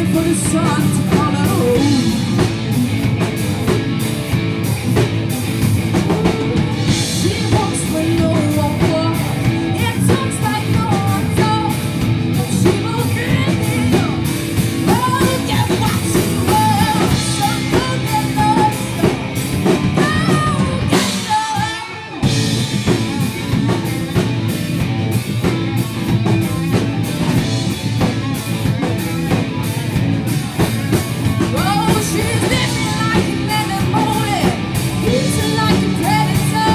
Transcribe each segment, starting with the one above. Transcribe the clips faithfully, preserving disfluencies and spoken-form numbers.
for the sun to follow. She walks where no one walks. It talks like no one talks. But she will get it. Oh, get what she wants. So go get lost. Go get lost. Oh, she's living like an animal, eating like a predator.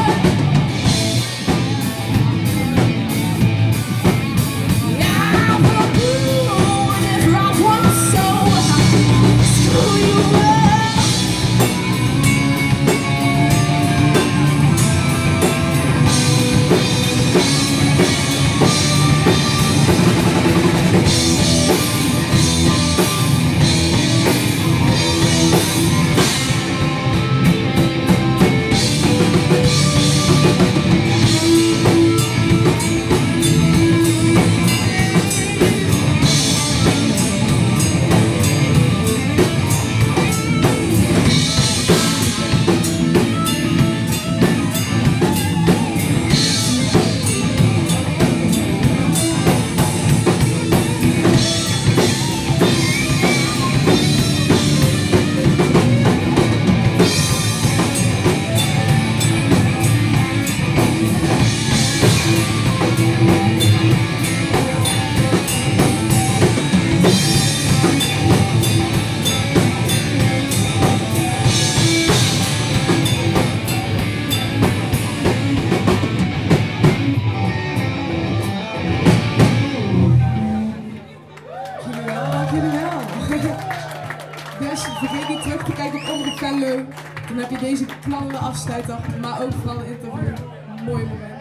Yeah, but ooh, whenever I want so, screw you up. Jullie wel, dank jullie wel. Dus vergeet niet terug te kijken op onze kanaal. Dan heb je deze knallende afsluiter, maar ook vooral een interview. Mooi moment.